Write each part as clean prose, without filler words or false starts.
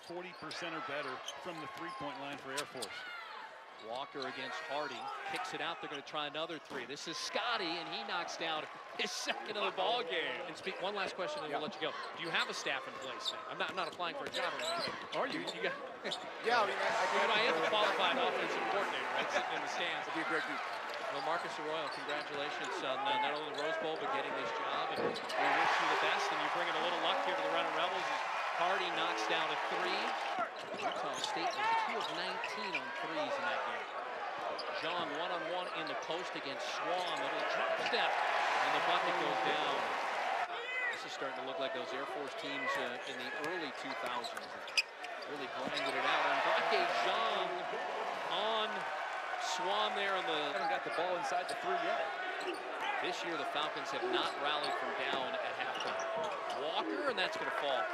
40% or better from the three-point line for Air Force. Walker against Hardy, kicks it out. They're going to try another three. This is Scotty, and he knocks down his second of the ball game. And speak one last question, and we'll let you go. Do you have a staff in place now? I'm not applying for a job or anything. Are you? You got? Yeah, I am a qualified offensive coordinator, right, sitting in the stands. It'll be a great group. Well, Marcus Arroyo, congratulations on not only the Rose Bowl, but getting this job. And we wish you the best, and you're bringing a little luck here to the Running Rebels. Hardy knocks down a three. Utah State was 2 of 19 on threes in that game. John one-on-one in the post against Swan. Little drop step, and the bucket goes down. This is starting to look like those Air Force teams in the early 2000s. Really grinded it out. And Brake Jean on Swan there on the... Haven't got the ball inside the three yet. This year, the Falcons have not rallied from down at halftime. Walker, and that's going to fall.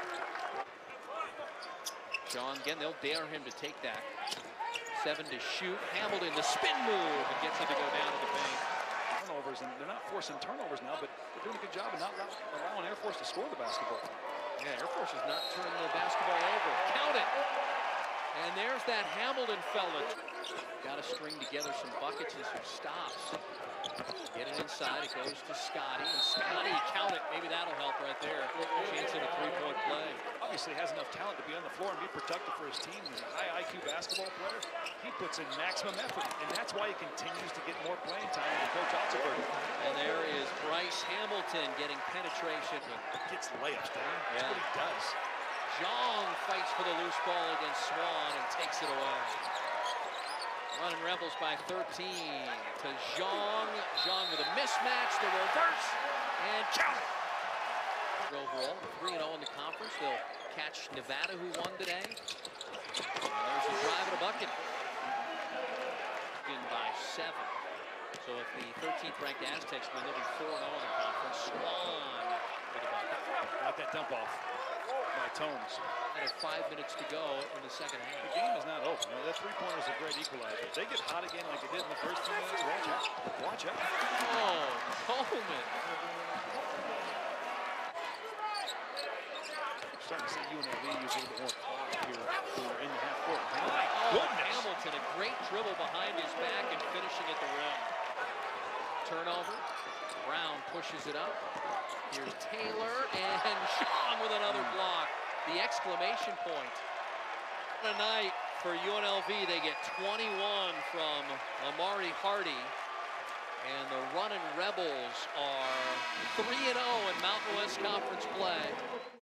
John, again, they'll dare him to take that. 7 to shoot. Hamilton, the spin move, and gets him to go down to the paint. Turnovers, and they're not forcing turnovers now, but they're doing a good job of not allowing Air Force to score the basketball. Yeah, Air Force has not turned the basketball over. Count it! And there's that Hamilton fella. Got to string together some buckets and some stops. Get it inside, it goes to Scotty, and Scotty, count it, maybe that'll help right there. Chance at a three-point play. Obviously has enough talent to be on the floor and be productive for his team. He's a high IQ basketball player. He puts in maximum effort, and that's why he continues to get more playing time with Coach Otzelberg. And there is Bryce Hamilton getting penetration. Gets layups down, that's what he does. Jong fights for the loose ball against Swan and takes it away. Running Rebels by 13 to Jong. Jong with a mismatch, the reverse, and count it! Overall, 3-0 in the conference. They'll catch Nevada, who won today. And there's a drive and a bucket. In by 7. So if the 13th ranked Aztecs win, they'll be 4-0 in the conference. Swan with a bucket. Like that dump off by Tones. And 5 minutes to go in the second half. The game is not over. You know, that three-pointer is a great equalizer. If they get hot again like they did in the first 2 minutes, watch out. Watch out. Oh, Coleman. Starting to see UNLV use a little bit more clock here in the half court. My goodness. Hamilton, a great dribble behind his back and finishing at the rim. Turnover. Brown pushes it up. Here's Taylor and Sean with another block. The exclamation point. Tonight for UNLV, they get 21 from Amari Hardy. And the Runnin' Rebels are 3-0 in Mountain West Conference play.